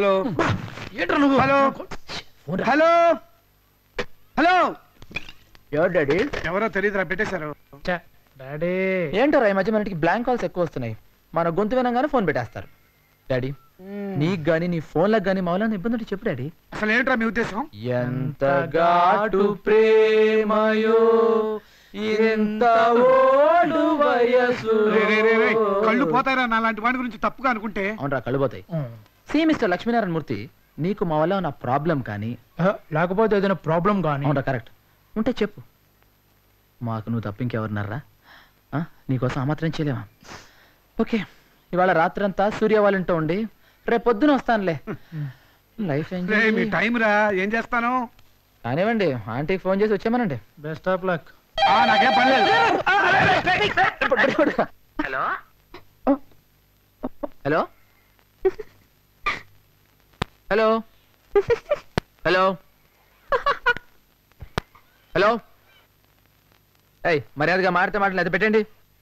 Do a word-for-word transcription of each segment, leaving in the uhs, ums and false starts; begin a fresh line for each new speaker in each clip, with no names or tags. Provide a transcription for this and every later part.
Hello
ఏంట్రా నువ్వు?
Hello hello hello
ఎవరు డాడీ?
ఎవరో తెలియదురా, పెట్టేశారు.
డాడీ ఏంటారా ఈ మధ్య మనకి బ్లాంక్ కాల్స్ ఎక్కువ వస్తున్నాయి. మన గొంతు వినంగానే ఫోన్ పెట్టేస్తారు. డాడీ నీకు గానీ నీ ఫోన్లకు గానీ మామూలు ఇబ్బంది చెప్పు డాడీ.
అసలు ఏంట్రా మీ ఉద్దేశం?
ఎంత ఘాటు ప్రేమయో ఎంత ఓడు వయసు.
కళ్ళు పోతారా నా లాంటి వాడి గురించి తప్పుగా అనుకుంటే?
అవునరా కళ్ళు పోతాయి. సి మిస్టర్ లక్ష్మీనారాయణ మూర్తి, నీకు మా వల్ల నా ప్రాబ్లం కానీ లేకపోతే ఏదైనా ప్రాబ్లం కానీ అవునరా కరెక్ట్ ఉంటే చెప్పు. మాకు నువ్వు తప్ప ఇంకెవరున్నారా? నీకోసం ఆ మాత్రం చేయలేమా? ఓకే, ఇవాళ రాత్రంతా సూర్య వాళ్ళ ఇంట్లో ఉండి రేపు పొద్దున వస్తానులే. లైఫ్
మీ టైం రా, ఏం చేస్తాను?
కానివ్వండి, ఆంటీకి ఫోన్ చేసి వచ్చామనండి. Best of luck.
నాకేం పని లేదు.
Hello hello hello hello hello ఏయ్, మర్యాదగా మాడితే మాటలు అది పెట్టండి.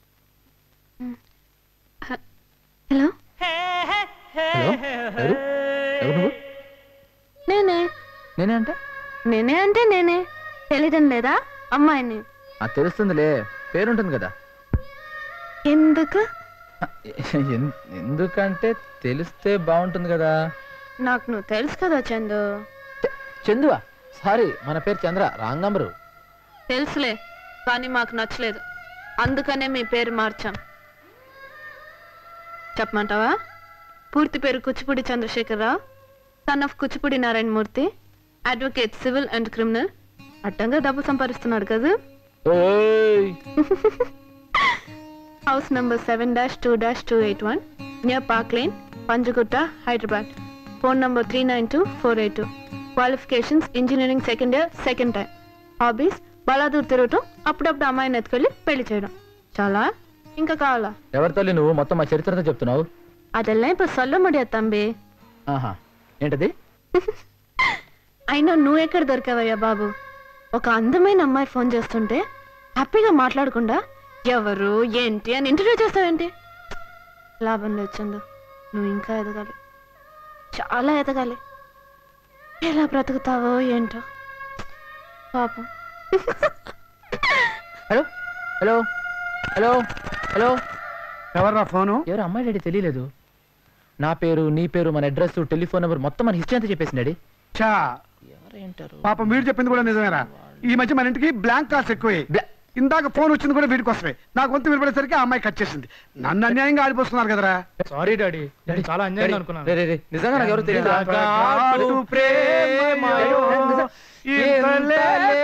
హలో
హలో ఎవరు ఎవరు నువ్వు?
నేనే
నేనే అంటే
నేనే అంటే నేనే తెలియడం లేదా? అమ్మాయిని.
అది తెలుస్తుందిలే, పేరుంటుంది కదా.
ఎందుకు?
ఎందుకంటే తెలిస్తే బాగుంటుంది కదా.
నాకు నువ్వు తెలుసు కదా చందు.
చందువా? సారీ, మన పేరు చంద్ర, రాంగ్ నంబరు.
తెలుసులే, కానీ మాకు నచ్చలేదు, అందుకనే మీ పేరు మార్చాం. చెప్పమంటావా? పూర్తి పేరు Kuchipudi Chandrasekhararao, son of Kuchipudi Narayana Murthy, advocate civil and criminal. అడ్డంగా డబ్బు సంపాదిస్తున్నాడు కదా. House number seven dash two dash two eight one near park lane, Panjagutta, Hyderabad. Phone number three nine two four eight two. Qualifications engineering second year, second time. Hobbies బలాదూర్ తిరగటం, అప్పుడప్పుడు అమ్మాయిని ఎత్తుకెళ్ళి పెళ్లి చేయడం. చాలా ఇంకా కావాలా?
ఎవరి తల్లి నువ్వు? మొత్తం మా చరిత్రతో చెప్తున్నావు.
అదెల్లా ఇప్పుడు సొల్ల ముడియా తంబి.
ఆహా, ఏంటది?
అయినా నువ్వు ఎక్కడ దొరికావయ్యా బాబు? ఒక అందమైన అమ్మాయి ఫోన్ చేస్తుంటే హ్యాపీగా మాట్లాడకుండా ఎవరు ఏంటి అని ఇంటర్వ్యూ చేస్తావేంటి? లాభం లేచందు, నువ్వు ఇంకా ఎదగాలి, చాలా ఎదగాలి. ఎలా బ్రతుకుతావో ఏంటో పాపం.
హలో హలో హలో హలో
ఎవర్రా ఫోను?
ఎవరు అమ్మాయి డాడీ? తెలియలేదు. నా పేరు, నీ పేరు, మన అడ్రస్, టెలిఫోన్ నెంబర్ మొత్తం మన హిస్టరీ అంతా చెప్పేసి డాడీ.
చా
ఎవరేంటారు
పాపం, మీరు చెప్పింది కూడా నిజమేరా. ఈ మధ్య మన ఇంటికి బ్లాంక్ కాల్స్ ఎక్కువే. ఇందాక ఫోన్ వచ్చింది కూడా వీడికి వస్తాయి. నాకు వంతు వినపడేసరికి ఆ అమ్మాయి కట్ చేసింది. నన్ను అన్యాయంగా ఆడిపోతున్నారు కదరా.
సారీ డాడీ, చాలా అన్యాయంగా అనుకున్నాను. నిజంగా నాకు ఎవరు తెలియదు.